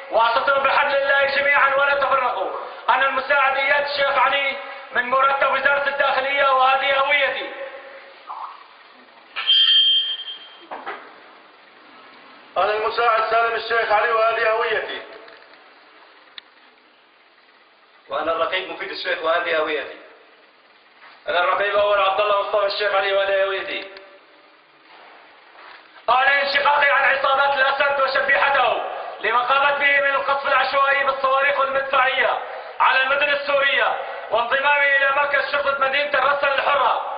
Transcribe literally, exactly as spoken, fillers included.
واعتصموا بحبل الله جميعا ولا تفرقوا. أنا المساعد إياد الشيخ علي من مرتب وزارة الداخلية وهذه هويتي. أنا المساعد سالم الشيخ علي وهذه هويتي. وأنا الرقيب مفيد الشيخ وهذه هويتي. أنا الرقيب أول عبد الله مصطفى الشيخ علي وهذه هويتي. أعلن انشقاقي عن عصابات الأسد وشبيحته لما قامت به من القصف العشوائي بالصواريخ المدفعية على المدن السورية، وانضمامي إلى مركز شرطة مدينة الرسل الحرة